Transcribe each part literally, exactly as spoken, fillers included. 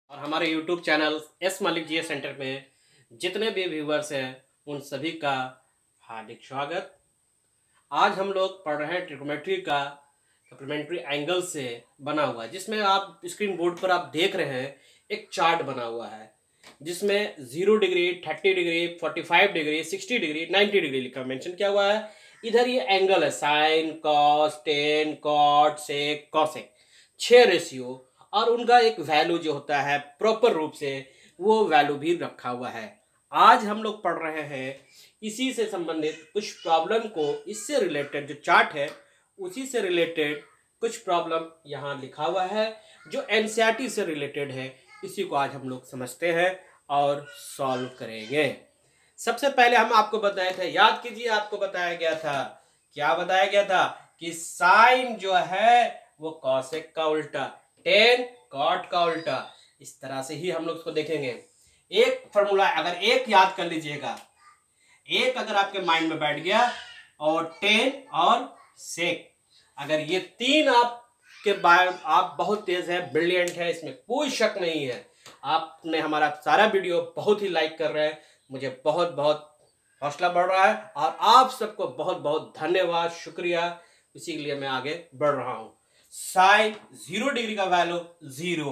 और हमारे YouTube channel S Malik ji centre में जितने भी व्यूवर्स हैं उन सभी का हार्दिक स्वागत। आज हम लोग पढ़ रहे हैं ट्रिग्नोमेट्री का सप्लीमेंट्री एंगल से बना हुआ है, जिसमें आप स्क्रीन बोर्ड पर आप देख रहे हैं एक चार्ट बना हुआ है जिसमें zero degree, thirty degree, forty five degree, sixty degree, ninety degree लिखा मेंशन किया हुआ है। इधर ये एंगल है sine, cos, tan, cot, sec, cosec, छह रेशियो और उनका एक वैल्यू जो होता है प्रॉपर रूप से वो वैल्यू भी रखा हुआ है। आज हम लोग पढ़ रहे हैं इसी से संबंधित कुछ प्रॉब्लम को, इससे रिलेटेड जो चार्ट है उसी से रिलेटेड कुछ प्रॉब्लम यहाँ लिखा हुआ है जो एनसीईआरटी से रिलेटेड है। इसी को आज हम लोग समझते हैं और सॉल्व करेंगे। सबसे पहले हम आपको बताए थे, याद कीजिए, आपको बताया गया था, क्या बताया गया था कि साइन जो है वो कॉसेक का उल्टा, टेन कॉट का उल्टा। इस तरह से ही हम लोग उसको देखेंगे। एक फॉर्मूला अगर एक याद कर लीजिएगा, एक अगर आपके माइंड में बैठ गया, और टेन और सेक, अगर ये तीन आपके बारे आप बहुत तेज है, ब्रिलियंट है, इसमें कोई शक नहीं है। आपने हमारा सारा वीडियो बहुत ही लाइक कर रहे हैं, मुझे बहुत बहुत हौसला बढ़ रहा है और आप सबको बहुत बहुत धन्यवाद, शुक्रिया। इसी के लिए मैं आगे बढ़ रहा हूं। साइन जीरो डिग्री का वैल्यू जीरो,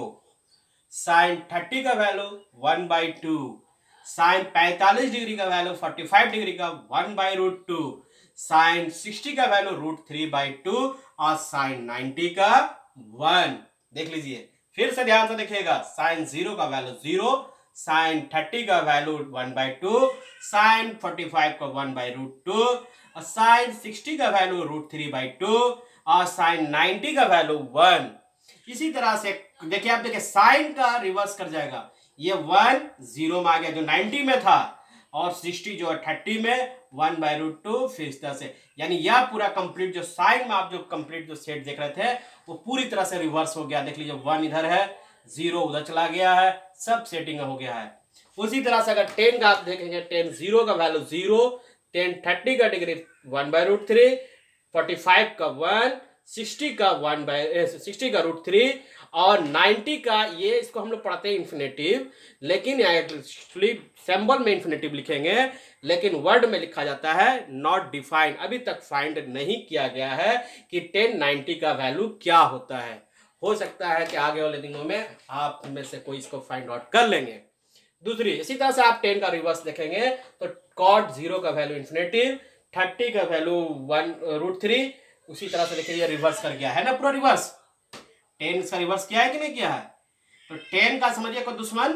साइन थर्टी का value one by two, sine पैंतालीस डिग्री का वैल्यू फोर्टी फाइव डिग्री का one by root two, sine sixty का value root three by two और साइन नाइन्टी का वन। देख लीजिए, फिर से ध्यान से देखिएगा। साइन जीरो का वैल्यू जीरो, साइन थर्टी का value one by two, sine forty five का वन बाई रूट टू और साइन सिक्सटी का value root three by two और साइन नाइन्टी का वैल्यू वन। इसी तरह से देखिए, आप देखिए साइन का रिवर्स कर जाएगा, ये वन जीरो में आ गया जो नाइन्टी में था, और सिक्सटी जो है थर्टी में, वन बाई रूट टू, फिर इस तरह से, यानी यह पूरा कंप्लीट जो साइन में आप जो कंप्लीट जो सेट देख रहे थे वो पूरी तरह से रिवर्स हो गया। देख लीजिए, वन इधर है, जीरो उधर चला गया है, सब सेटिंग हो गया है। उसी तरह से अगर टेन का आप देखेंगे, टेन जीरो का वैल्यू जीरो, टेन थर्टी का degree one by root three, forty five का वन, सिक्सटी का वन बाई सिक्सटी का रूट थ्री और नाइन्टी का, ये इसको हम लोग पढ़ते हैं इन्फिनेटिव, लेकिन एक्चुअली सिंबल में इन्फिनेटिव लिखेंगे, लेकिन वर्ड में लिखा जाता है नॉट डिफाइंड। अभी तक फाइंड नहीं किया गया है कि टेन नाइन्टी का वैल्यू क्या होता है। हो सकता है कि आगे वाले दिनों में आप में से कोई इसको फाइंड आउट कर लेंगे। दूसरी, इसी तरह से आप टेन का रिवर्स देखेंगे तो कॉट जीरो का वैल्यू इन्फिनेटिव, थर्टी का वैल्यू वन रूट थ्री, उसी तरह से देखिए ये रिवर्स कर गया है ना, पूरा रिवर्स। टेन का रिवर्स किया है कि नहीं किया है? तो टेन का समझिए कोई दुश्मन,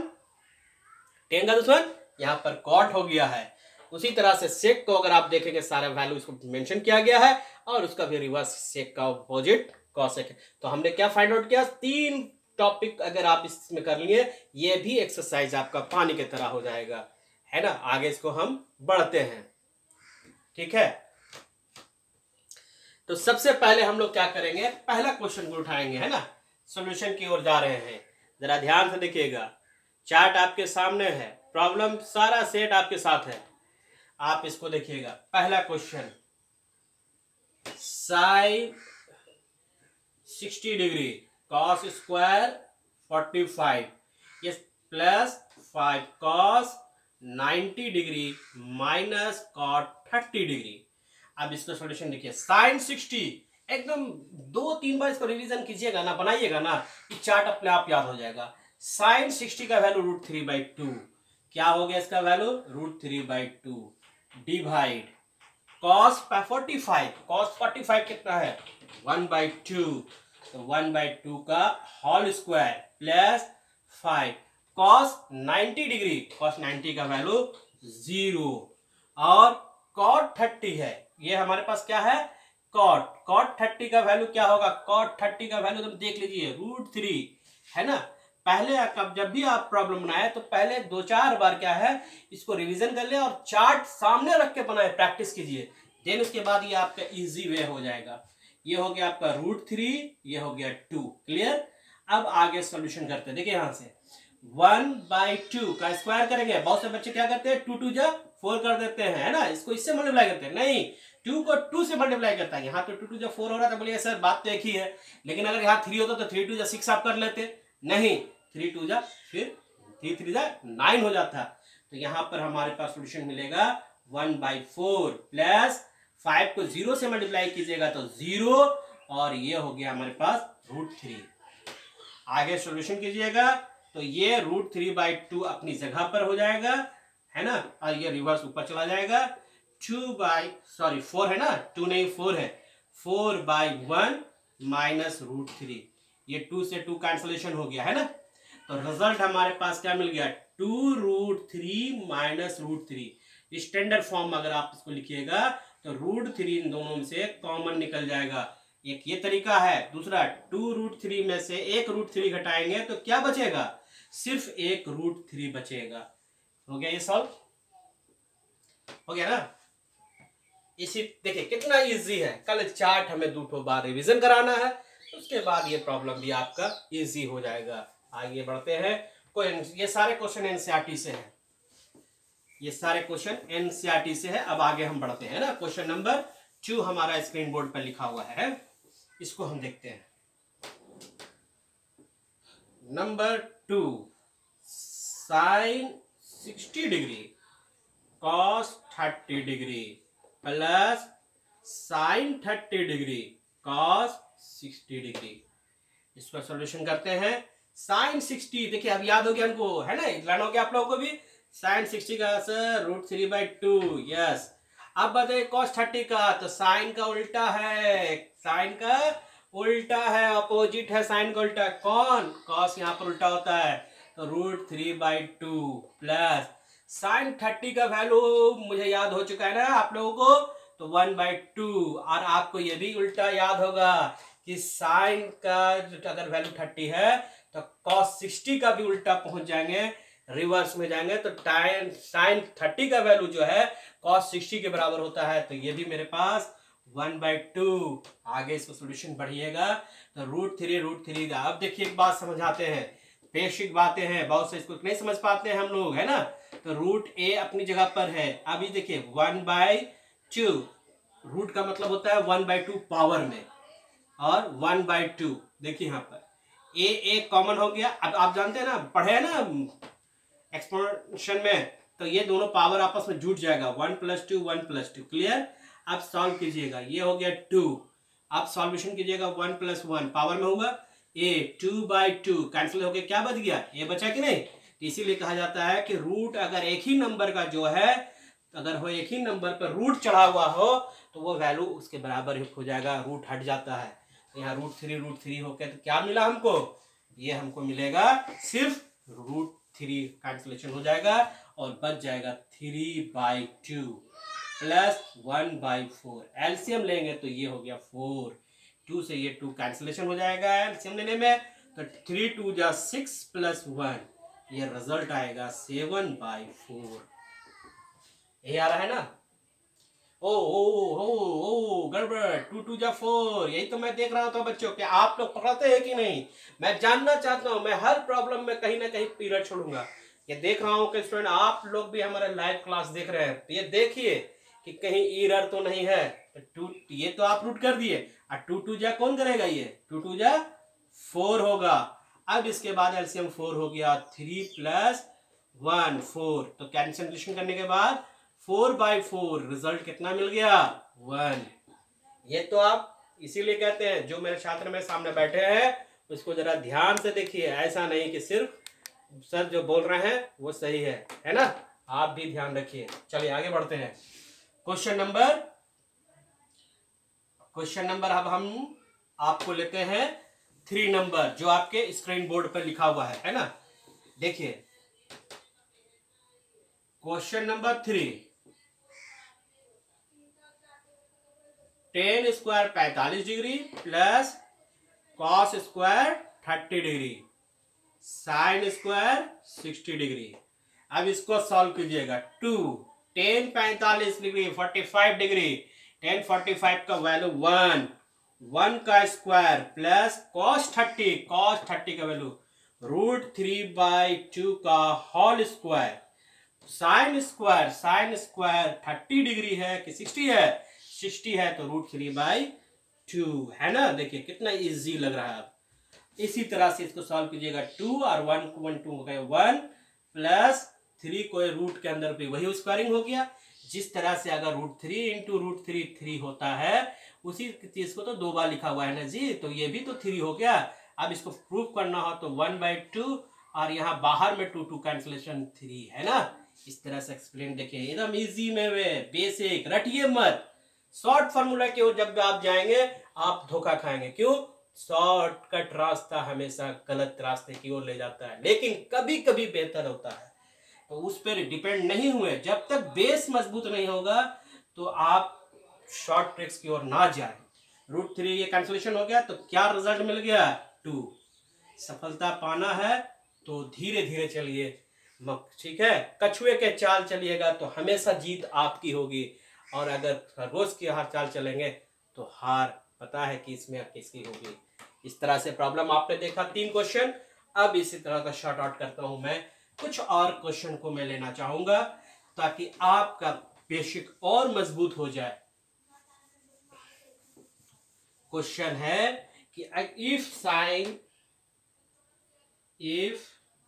टेन का दुश्मन यहाँ पर कॉट हो गया है। उसी तरह से सेक को अगर आप देखेंगे, सारे वैल्यू इसको मेंशन किया गया है और उसका भी रिवर्स सेक का अपोजिट कॉसेक है। तो हमने क्या फाइंड आउट किया? तीन टॉपिक अगर आप इसमें कर लिए, ये भी एक्सरसाइज आपका पानी की तरह हो जाएगा, है ना। आगे इसको हम बढ़ते हैं, ठीक है। तो सबसे पहले हम लोग क्या करेंगे, पहला क्वेश्चन को उठाएंगे, है ना, सॉल्यूशन की ओर जा रहे हैं। जरा ध्यान से देखिएगा, चार्ट आपके सामने है, प्रॉब्लम सारा सेट आपके साथ है, आप इसको देखिएगा। पहला question, sine sixty degree cos square forty five, ये plus five cos ninety degree minus cot thirty degree. अब इसका सॉल्यूशन देखिए, साइन सिक्सटी, एकदम दो तीन बार इसको रिवीजन कीजिएगा ना, बनाइएगा ना, कि चार्ट अपने आप याद हो जाएगा। साइन सिक्सटी का value root three by two, क्या हो गया इसका value? Root three by two divide cos forty five, cos forty five कितना है? वन बाई टू, तो वन बाई टू का whole square plus five cos ninety degree, cos ninety का value zero, और कॉट थर्टी है, ये हमारे पास क्या है? कॉट, कॉट थर्टी का वैल्यू क्या होगा? कॉट थर्टी का वैल्यू तुम देख लीजिए, रूट थ्री, है ना। पहले आप जब भी आप प्रॉब्लम बनाए तो पहले दो चार बार क्या है, इसको रिवीजन कर ले और चार्ट सामने रख के बनाए, प्रैक्टिस कीजिए, देन उसके बाद ये आपका इजी वे हो जाएगा। ये हो गया आपका रूट थ्री, ये हो गया टू, क्लियर। अब आगे सॉल्यूशन करते हैं, देखिए यहां से वन बाई टू का स्क्वायर करेंगे। बहुत से बच्चे क्या करते हैं, टू टू जा फोर कर देते हैं, है ना, इसको इससे मल्टीप्लाई करते हैं। नहीं, टू को टू से मल्टीप्लाई करता है, यहाँ तो टू टू जा फोर हो रहा था, बोलिए सर बात तो एक ही है, लेकिन अगर यहाँ थ्री होता तो थ्री टू जा सिक्स आप कर लेते, नहीं, थ्री टू जा फिर थ्री थ्री जा नाइन हो जाता। तो यहाँ पर हमारे पास सोल्यूशन मिलेगा one by four plus five को जीरो से मल्टीप्लाई कीजिएगा तो जीरो, और ये हो गया हमारे पास रूट थ्री। आगे सोल्यूशन कीजिएगा तो ये रूट थ्री बाई टू अपनी जगह पर हो जाएगा, है ना, और ये रिवर्स ऊपर चला जाएगा। टू बाई सॉरी फोर है ना, टू नहीं फोर है, four by one minus root three, ये टू से टू कैंसलेशन हो गया, है ना। तो रिजल्ट हमारे पास क्या मिल गया, two root three minus root three. Standard form में अगर आप इसको लिखिएगा तो रूट थ्री इन दोनों से कॉमन निकल जाएगा। एक ये तरीका है, दूसरा टू रूट थ्री में से एक रूट थ्री घटाएंगे तो क्या बचेगा, सिर्फ एक रूट थ्री बचेगा। हो गया ये सॉल्व, हो गया ना। इसी देखिए कितना इजी है। कल चार्ट हमें दो ठो बार रिवीजन कराना है, उसके बाद ये प्रॉब्लम भी आपका इजी हो जाएगा। आगे बढ़ते हैं। कोई ये सारे क्वेश्चन एनसीईआरटी से है, ये सारे क्वेश्चन एनसीईआरटी से है। अब आगे हम बढ़ते हैं ना। क्वेश्चन नंबर टू हमारा स्क्रीन बोर्ड पर लिखा हुआ है, इसको हम देखते हैं। Number two, sine sixty degree cos thirty degree plus sine thirty degree cos sixty degree. इसका सॉल्यूशन करते हैं। साइन सिक्सटी देखिए अब याद हो गया हमको, है ना, लर्न हो गया आप लोगों को भी। साइन सिक्सटी का answer root three by two, yes. अब बताइए कॉस थर्टी का, तो साइन का उल्टा है, साइन का उल्टा है, अपोजिट है साइन का उल्टा, कौन, कॉस यहाँ पर उल्टा होता है, तो root three by two plus sine thirty का वैल्यू मुझे याद हो चुका है ना आप लोगों को, तो वन बाई टू। और आपको ये भी उल्टा याद होगा कि साइन का अगर वैल्यू थर्टी है तो कॉस सिक्सटी का भी उल्टा पहुंच जाएंगे, रिवर्स में जाएंगे, तो टाइम साइन थर्टी का वैल्यू जो है कॉस सिक्सटी के बराबर होता है। तो ये भी मेरे पास वन बाई टू। आगे इसको सोल्यूशन बढ़िएगा तो रूट थ्री रूट थ्री। अब देखिए एक बात समझाते हैं, बेसिक बातें हैं, बहुत से इसको नहीं समझ पाते हैं हम लोग, है ना। तो रूट ए अपनी जगह पर है। अभी देखिए वन बाई टू, रूट का मतलब होता है वन बाई टू पावर में, और वन बाई टू देखिए यहाँ पर ए ए कॉमन हो गया। अब आप जानते हैं ना, पढ़े ना एक्सपोनेंशियल में, तो ये दोनों पावर आपस में जुट जाएगा, one plus two one plus two. Clear. अब सॉल्व कीजिएगा, ये हो गया टू। अब सॉल्यूशन कीजिएगा, वन प्लस वन पावर में होगा A, two by two cancel हो गया, क्या बच गया, ए बचा कि नहीं। तो इसीलिए कहा जाता है कि रूट अगर एक ही नंबर का जो है, अगर वो एक ही नंबर पर रूट चढ़ा हुआ हो तो वो वैल्यू उसके बराबर ही हो जाएगा, रूट हट जाता है। तो यहाँ रूट थ्री रूट थ्री होकर तो क्या मिला हमको, ये हमको मिलेगा सिर्फ रूट थ्री कैंसिलेशन हो जाएगा और बच जाएगा three by two plus one by four. LCM लेंगे तो ये हो गया फोर, टू से ये टू कैंसिलेशन हो जाएगा एलसीएम लेने में, तो थ्री टू जा सिक्स प्लस वन, ये रिजल्ट आएगा सेवन बाई फोर। ये आ रहा है ना। ओ ओ ओ ओ गड़बड़, टू टू जा फोर, यही तो मैं देख रहा था बच्चों कि आप लोग पढ़ाते हैं कि नहीं। मैं जानना चाहता हूं, मैं हर प्रॉब्लम में कहीं ना कहीं पीरियड छोड़ूंगा। ये देख रहा हूं कि स्टूडेंट आप लोग भी हमारा लाइव क्लास देख रहे हैं, तो ये देखिए कि कहीं एरर तो नहीं है। तो टू ये तो आप रूट कर दिए, और टू टू जा कौन करेगा, ये टू टू जा फोर होगा। अब इसके बाद एलसीएम फोर हो गया, थ्री प्लस वन फोर, तो कैंसिलेशन करने के बाद फोर बाई फोर, रिजल्ट कितना मिल गया, वन। ये तो आप इसीलिए कहते हैं, जो मेरे छात्र में सामने बैठे हैं उसको जरा ध्यान से देखिए, ऐसा नहीं कि सिर्फ सर जो बोल रहे हैं वो सही है, है ना, आप भी ध्यान रखिए। चलिए आगे बढ़ते हैं। क्वेश्चन नंबर क्वेश्चन नंबर अब हम आपको लेते हैं थ्री नंबर, जो आपके स्क्रीन बोर्ड पर लिखा हुआ है है ना। देखिए question number three, tan square पैंतालीस डिग्री plus cos square thirty degree sine square sixty degree. अब इसको सॉल्व कीजिएगा। टू टेन पैंतालीस degree forty five degree, tan forty five का वैल्यू वन, वन का square plus cos thirty, cos thirty का value root three by two का whole square, sine square, sine square thirty degree है कि sixty है, sixty है तो root three by to, है ना। देखिए कितना इजी लग रहा है। इसी तरह से इसको सॉल्व कीजिएगा। टू और वन को वन टू हो गए वन प्लस थ्री को रूट के अंदर भी वही स्क्वायरिंग हो गया। जिस तरह से अगर root three into root three three होता है, उसी चीज को तो दो बार लिखा हुआ है ना जी, तो ये भी तो थ्री हो गया। अब इसको प्रूफ करना हो तो वन बाई टू और यहाँ बाहर में टू टू कैंसिलेशन थ्री है ना। इस तरह से एक्सप्लेन देखिए, एकदम इजी में वे बेसिक, रटिए मत। शॉर्ट फार्मूला की ओर जब आप जाएंगे आप धोखा खाएंगे। क्यों? शॉर्टकट रास्ता हमेशा गलत रास्ते की ओर ले जाता है, लेकिन कभी कभी बेहतर होता है। तो उस पर डिपेंड नहीं हुए, जब तक बेस मजबूत नहीं होगा तो आप शॉर्ट ट्रिक्स की ओर ना जाए। रूट थ्री ये कैंसिलेशन हो गया तो क्या रिजल्ट मिल गया? टू। सफलता पाना है तो धीरे धीरे चलिए, ठीक है। कछुए के चाल चलिएगा तो हमेशा जीत आपकी होगी, और अगर खरगोश की हार चाल चलेंगे तो हार पता है कि इसमें किसकी होगी। इस तरह से प्रॉब्लम आपने देखा, तीन क्वेश्चन। अब इसी तरह का शॉर्ट आउट करता हूं मैं, कुछ और क्वेश्चन को मैं लेना चाहूंगा ताकि आपका बेसिक और मजबूत हो जाए। क्वेश्चन है कि if sine if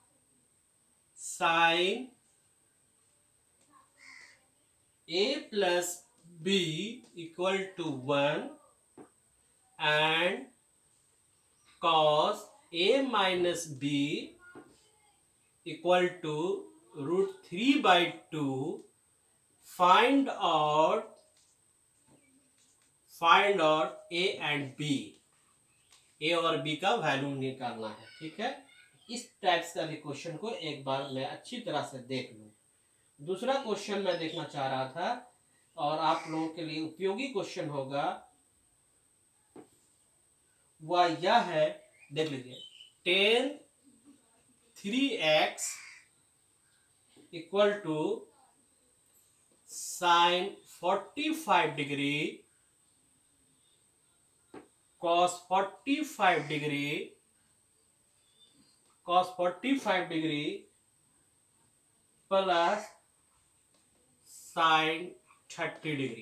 sine a plus b equal to one and cos a minus b equal to root three by two, find out find out a and b, a और b का value निकालना है, ठीक है। इस types का भी question को एक बार मैं अच्छी तरह से देख लूं। दूसरा क्वेश्चन मैं देखना चाह रहा था और आप लोगों के लिए उपयोगी क्वेश्चन होगा, वह यह है, देख लीजिए। Tan three x equal to sine forty five degree cos forty five degree cos forty five degree plus sine thirty degree.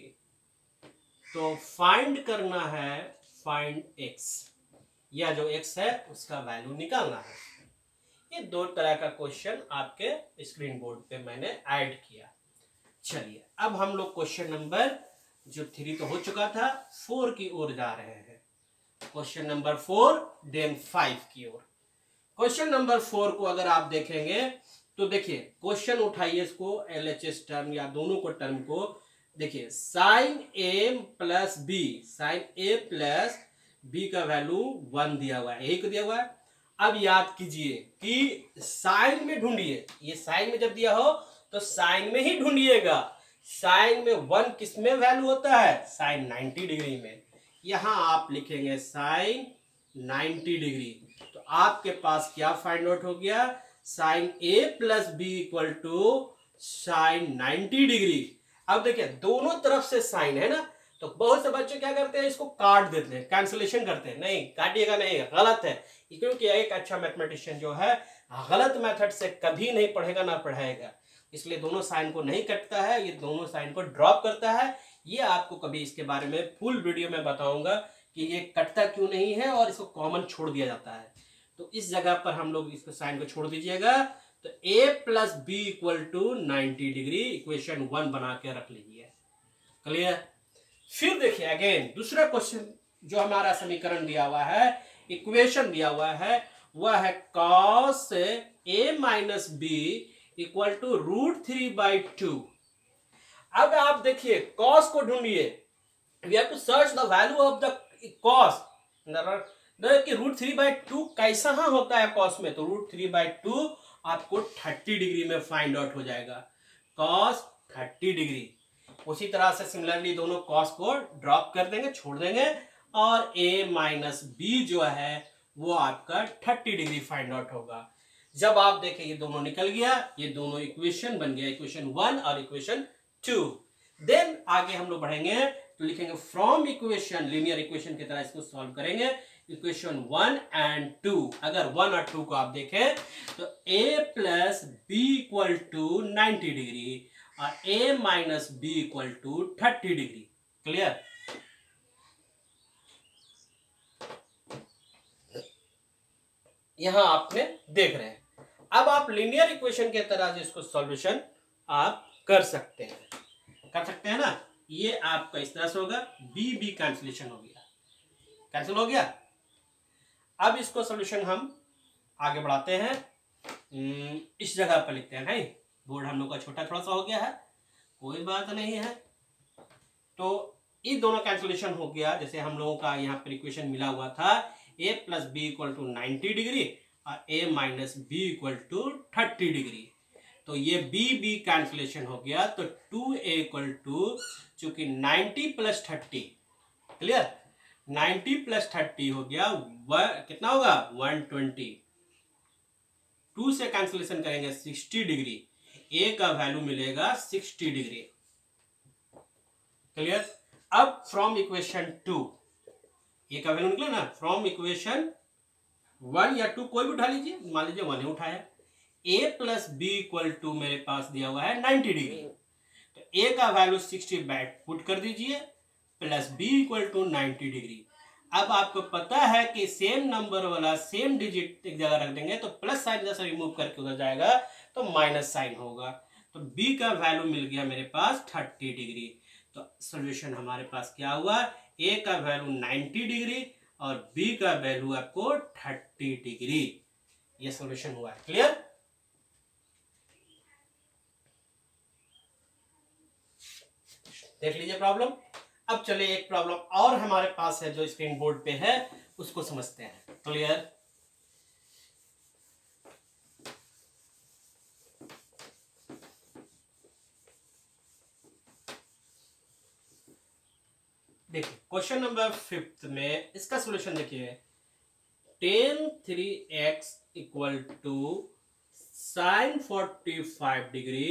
तो फाइंड करना है फाइंड एक्स, या जो एक्स है उसका वैल्यू निकालना है। ये दो तरह का क्वेश्चन आपके स्क्रीन बोर्ड पे मैंने ऐड किया। चलिए अब हम लोग क्वेश्चन नंबर जो थ्री तो हो चुका था, फोर की ओर जा रहे हैं। Question number four then five की ओर। क्वेश्चन नंबर फोर को अगर आप देखेंगे तो देखिए, क्वेश्चन उठाइए इसको एल एच एस टर्म या दोनों को टर्म को देखिए। Sine A plus B, sine A plus B का वैल्यू वन दिया हुआ है, एक दिया हुआ है। अब याद कीजिए कि साइन में ढूंढिए, ये साइन में जब दिया हो तो साइन में ही ढूंढिएगा। साइन में वन किस में वैल्यू होता है? साइन नाइन्टी डिग्री में। यहां आप लिखेंगे साइन नाइन्टी डिग्री, तो आपके पास क्या फाइंड आउट हो गया? Sine A plus B equal to sine ninety degree. अब देखिए दोनों तरफ से साइन है ना, तो बहुत से बच्चे क्या करते हैं, इसको काट देते हैं, कैंसिलेशन करते हैं। नहीं, काटिएगा नहीं, गलत है। क्योंकि एक अच्छा मैथमेटिशियन जो है गलत मेथड से कभी नहीं पढ़ेगा ना पढ़ाएगा, इसलिए दोनों साइन को नहीं कटता है, ये दोनों साइन को ड्रॉप करता है। ये आपको कभी इसके बारे में फुल वीडियो में बताऊंगा कि ये कटता क्यों नहीं है और इसको कॉमन छोड़ दिया जाता है। तो इस जगह पर हम लोग इसको साइन को छोड़ दीजिएगा। तो a plus B equal to ninety degree equation one बना के रख लीजिए। क्लियर? फिर देखिए अगेन दूसरा क्वेश्चन जो हमारा समीकरण दिया हुआ है, इक्वेशन दिया हुआ है, वह है cos a minus B equal to root three by two. अब आप देखिए कॉस को ढूंढिए, we have to search the value of the cos. कि रूट थ्री बाई टू कैसा होता है कॉस में, तो रूट थ्री बाई टू आपको थर्टी डिग्री में फाइंड आउट हो जाएगा, कॉस थर्टी डिग्री। उसी तरह से सिमिलरली दोनों कॉस को ड्रॉप कर देंगे, छोड़ देंगे, और a माइनस बी जो है वो आपका थर्टी डिग्री फाइंड आउट होगा। जब आप देखें ये दोनों निकल गया, ये दोनों इक्वेशन बन गया, इक्वेशन वन और इक्वेशन टू। देन आगे हम लोग बढ़ेंगे तो लिखेंगे फ्रॉम इक्वेशन, लीनियर इक्वेशन की तरह इसको सॉल्व करेंगे। इक्वेशन वन एंड टू, अगर वन और टू को आप देखें तो a plus B equal to ninety degree और a minus B equal to thirty degree. Clear? यहाँ आपने देख रहे हैं। अब आप लीनियर इक्वेशन के तरह इसको सॉल्यूशन आप कर सकते हैं, कर सकते हैं ना। ये आपका इस तरह से होगा, बी बी कैंसिलेशन हो गया, कैंसिल हो गया। अब इसको सॉल्यूशन हम आगे बढ़ाते हैं, इस जगह पर लिखते हैं। नहीं, बोर्ड हम लोग का छोटा थोड़ा सा हो गया है, कोई बात नहीं है। तो ये दोनों कैंसिलेशन हो गया। जैसे हम लोगों का यहाँ पर इक्वेशन मिला हुआ था, A plus B equal to ninety degree और A minus B equal to thirty degree. तो ये बी बी कैंसिलेशन हो गया, तो टू ए इक्वल टू, चूंकि ninety plus thirty, clear, ninety plus thirty हो गया, व, कितना होगा वन ट्वेंटी। टू से कैंसिलेशन करेंगे सिक्सटी डिग्री, ए का वैल्यू मिलेगा सिक्सटी डिग्री, क्लियर। अब फ्रॉम इक्वेशन टू, ए का वैल्यू निकला ना, फ्रॉम इक्वेशन वन या टू कोई भी उठा लीजिए, मान लीजिए वन ही उठाया। A plus B equal to मेरे पास दिया हुआ है नाइन्टी डिग्री, तो ए का वैल्यू सिक्सटी बैक पुट कर दीजिए, plus B equal to ninety degree. अब आपको पता है कि सेम नंबर वाला सेम डिजिट एक जगह रख देंगे तो प्लस साइन जैसा रिमूव करके उधर जाएगा तो माइनस साइन होगा। तो बी का वैल्यू मिल गया मेरे पास थर्टी डिग्री। तो सॉल्यूशन हमारे पास क्या हुआ, ए का वैल्यू नाइन्टी डिग्री और बी का वैल्यू आपको थर्टी डिग्री। ये सॉल्यूशन हुआ है, क्लियर। देख लीजिए प्रॉब्लम। अब चलिए एक प्रॉब्लम और हमारे पास है जो स्क्रीन बोर्ड पे है, उसको समझते हैं, क्लियर। देखिए क्वेश्चन नंबर फिफ्थ में इसका सॉल्यूशन देखिए, tan three x equal to sine forty five degree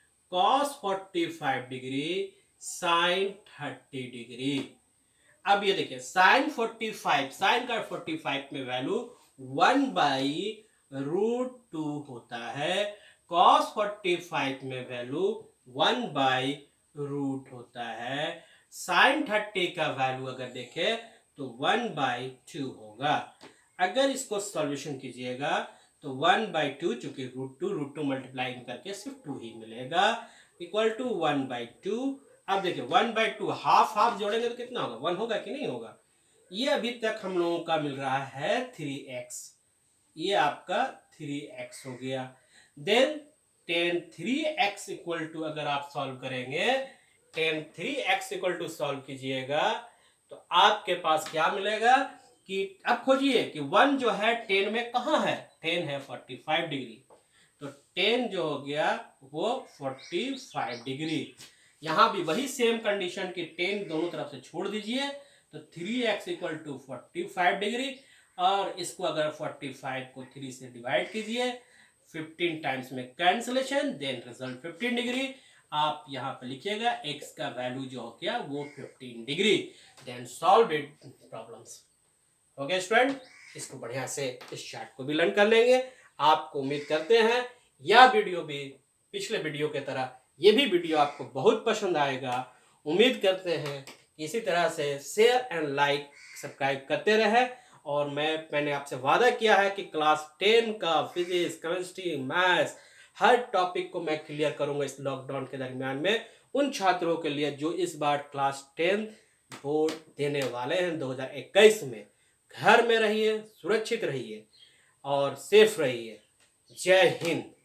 cos forty five degree sine thirty degree. अब ये देखिए साइन फोर्टी फाइव, साइन का फोर्टी फाइव में value one by root two होता है, कॉस फोर्टी फाइव में value one by root होता है, साइन थर्टी का वैल्यू अगर देखें तो वन बाई टू होगा। अगर इसको सॉल्यूशन कीजिएगा तो वन बाई टू, चूंकि root two root two multiply करके सिर्फ टू ही मिलेगा, equal to one by two. अब देखिए one by two half half जोड़ेंगे तो कितना होगा, वन होगा कि नहीं होगा। ये अभी तक हम लोगों का मिल रहा है थ्री एक्स, ये आपका थ्री एक्स हो गया। Then tan three x equal to, अगर आप सॉल्व करेंगे tan three x equal to solve कीजिएगा तो आपके पास क्या मिलेगा कि अब खोजिए कि वन जो है टेन में कहाँ है, टेन है फोर्टी फाइव डिग्री, तो टेन जो हो गया वो फोर्टी फाइव डिग्री। यहां भी वही सेम कंडीशन की टेन दोनों तरफ से छोड़ दीजिए तो three x equal to forty five degree, और इसको अगर फोर्टी फाइव को थ्री से डिवाइड कीजिए, फिफ्टीन टाइम्स में cancellation, then result fifteen degree. आप यहाँ पे लिखिएगा x का वैल्यू जो हो गया वो fifteen degree. Then solve it problems. Okay student, इसको बढ़िया से इस चार्ट को भी लर्न कर लेंगे। आपको उम्मीद करते हैं यह वीडियो भी पिछले वीडियो की तरह ये भी वीडियो आपको बहुत पसंद आएगा। उम्मीद करते हैं कि इसी तरह से शेयर एंड लाइक सब्सक्राइब करते रहे। और मैं मैंने आपसे वादा किया है कि क्लास टेन का फिजिक्स, केमिस्ट्री, मैथ्स हर टॉपिक को मैं क्लियर करूंगा इस लॉकडाउन के दरमियान में, उन छात्रों के लिए जो इस बार क्लास टेन बोर्ड देने वाले हैं दो हज़ार इक्कीस में। घर में रहिए, सुरक्षित रहिए और सेफ रहिए। जय हिंद।